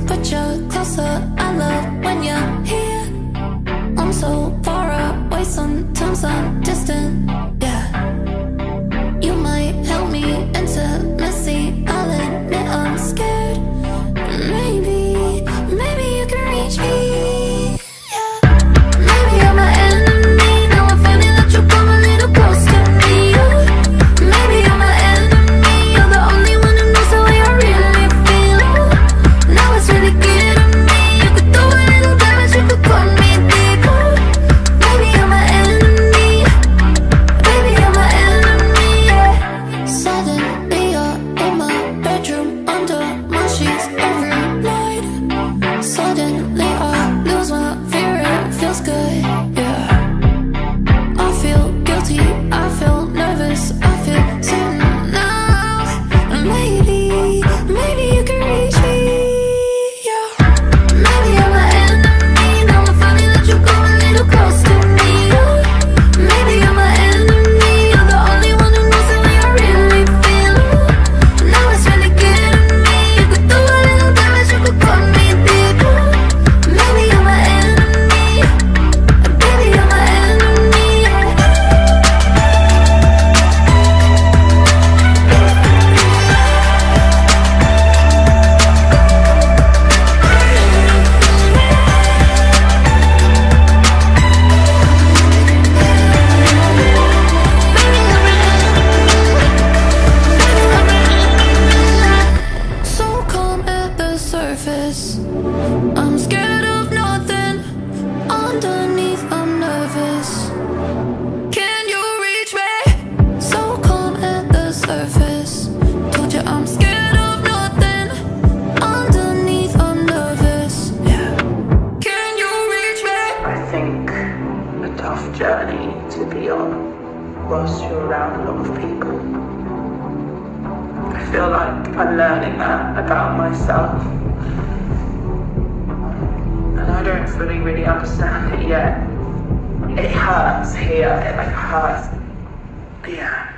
put you closer. I love when you're here. I'm so far away, sometimes I'm distant. Yeah, you might help me intimacy. I'll admit I'm scared. Maybe you can reach me. I'm scared of nothing. Underneath I'm nervous. Can you reach me? So calm at the surface. Told you I'm scared of nothing. Underneath I'm nervous. Yeah. Can you reach me? I think a tough journey to be on whilst you're around a lot of people. I feel like I'm learning that about myself. And I don't fully really understand it yet. It hurts here, it like hurts. Yeah.